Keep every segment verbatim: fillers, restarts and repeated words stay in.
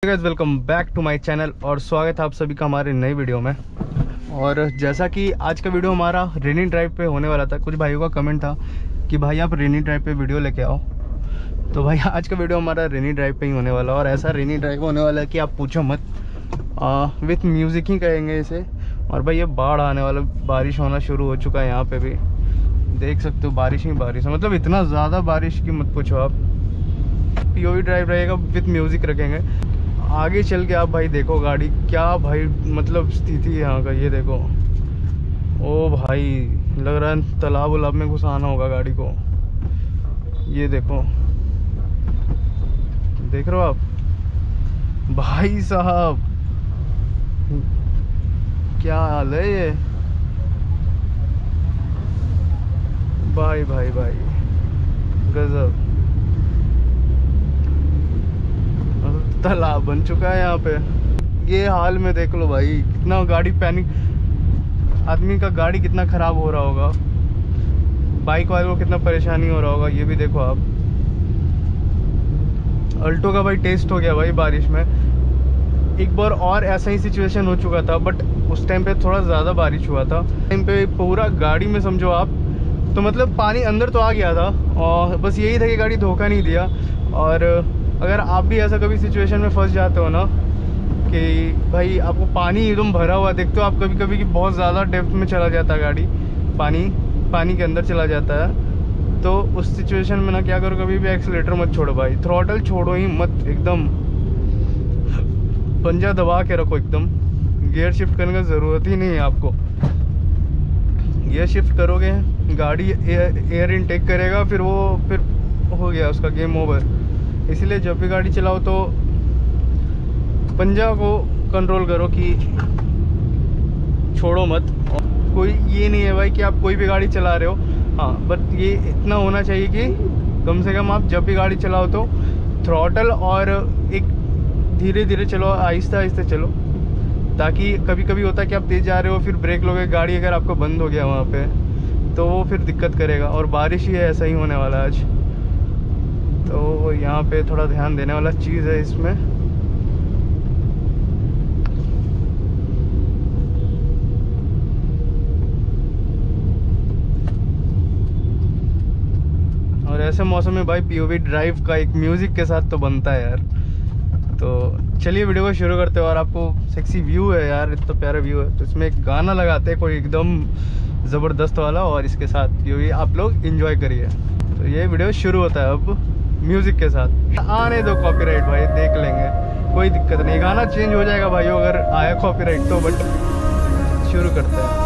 Guys welcome back to my channel और स्वागत है आप सभी का हमारे नई वीडियो में। और जैसा कि आज का वीडियो हमारा रेनी ड्राइव पे होने वाला था, कुछ भाइयों का कमेंट था कि भाई आप रेनी ड्राइव पे वीडियो लेके आओ। तो भाई आज का वीडियो हमारा रेनी ड्राइव पे ही होने वाला है और ऐसा रेनी ड्राइव होने वाला है कि आप पूछो मत, विथ म्यूज़िक ही कहेंगे इसे। और भाई ये बाढ़ आने वाला, बारिश होना शुरू हो चुका है यहाँ पे भी, देख सकते हो बारिश ही बारिश है, मतलब इतना ज़्यादा बारिश की मत पूछो आप। पीओवी ड्राइव रहेगा, विथ म्यूज़िक रखेंगे। आगे चल के आप भाई देखो गाड़ी क्या भाई मतलब स्थिति है यहाँ का, ये देखो। ओ भाई लग रहा है तालाब उलाब में घुसाना होगा गाड़ी को। ये देखो, देख रहे हो आप भाई साहब, क्या हाल है ये। भाई भाई भाई गजब, तालाब बन चुका है यहाँ पे। ये हाल में देख लो भाई, कितना गाड़ी पैनिक, आदमी का गाड़ी कितना ख़राब हो रहा होगा, बाइक वाले को कितना परेशानी हो रहा होगा, ये भी देखो आप। अल्टो का भाई टेस्ट हो गया भाई बारिश में। एक बार और ऐसा ही सिचुएशन हो चुका था, बट उस टाइम पे थोड़ा ज़्यादा बारिश हुआ था। टाइम पे पूरा गाड़ी में समझो आप, तो मतलब पानी अंदर तो आ गया था और बस यही था कि गाड़ी धोखा नहीं दिया। और अगर आप भी ऐसा कभी सिचुएशन में फंस जाते हो ना कि भाई आपको पानी एकदम भरा हुआ देखते हो आप, कभी कभी कि बहुत ज़्यादा डेप्थ में चला जाता है गाड़ी, पानी पानी के अंदर चला जाता है, तो उस सिचुएशन में ना क्या करो, कभी भी एक्सीलेटर मत छोड़ो भाई, थ्रॉटल छोड़ो ही मत, एकदम पंजा दबा के रखो एकदम। गियर शिफ्ट करने की ज़रूरत ही नहीं है आपको। गियर शिफ्ट करोगे गाड़ी एयर इनटेक करेगा, फिर वो फिर हो गया उसका गेम ओवर। इसलिए जब भी गाड़ी चलाओ तो पंजा को कंट्रोल करो कि छोड़ो मत। कोई ये नहीं है भाई कि आप कोई भी गाड़ी चला रहे हो, हाँ, बट ये इतना होना चाहिए कि कम से कम आप जब भी गाड़ी चलाओ तो थ्रॉटल और एक धीरे धीरे चलो, आहिस्ता आहिस्ता चलो, ताकि कभी कभी होता है कि आप तेज़ जा रहे हो, फिर ब्रेक लोगे, गाड़ी अगर आपको बंद हो गया वहाँ पे तो वो फिर दिक्कत करेगा। और बारिश ही है, ऐसा ही होने वाला है आज, तो यहाँ पे थोड़ा ध्यान देने वाला चीज़ है इसमें। और ऐसे मौसम में भाई पीओवी ड्राइव का एक म्यूज़िक के साथ तो बनता है यार। तो चलिए वीडियो को शुरू करते हैं। और आपको सेक्सी व्यू है यार, इतना प्यारा व्यू है, तो इसमें एक गाना लगाते हैं कोई एकदम ज़बरदस्त वाला, और इसके साथ पीओवी आप लोग एंजॉय करिए। तो ये वीडियो शुरू होता है अब म्यूजिक के साथ। आने दो कॉपीराइट भाई, देख लेंगे, कोई दिक्कत नहीं, गाना चेंज हो जाएगा भाई अगर आया कॉपीराइट तो, बट शुरू करते हैं।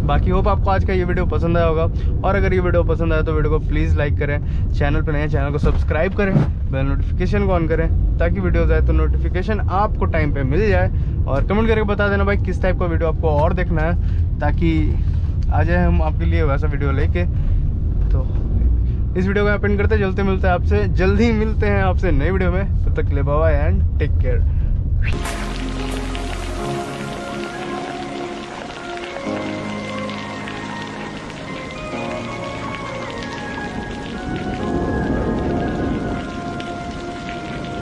बाकी होप आपको आज का ये वीडियो पसंद आया होगा, और अगर ये वीडियो पसंद आया तो वीडियो को प्लीज़ लाइक करें, चैनल पर नए चैनल को सब्सक्राइब करें, बेल नोटिफिकेशन को ऑन करें ताकि वीडियोज़ आए तो नोटिफिकेशन आपको टाइम पे मिल जाए। और कमेंट करके बता देना भाई किस टाइप का वीडियो आपको और देखना है, ताकि आ जाए हम आपके लिए वैसा वीडियो लेके। तो इस वीडियो को एंड करते जल्दी मिलते हैं आपसे जल्दी मिलते हैं आपसे नई वीडियो में। तब तक के लिए bye bye and take care.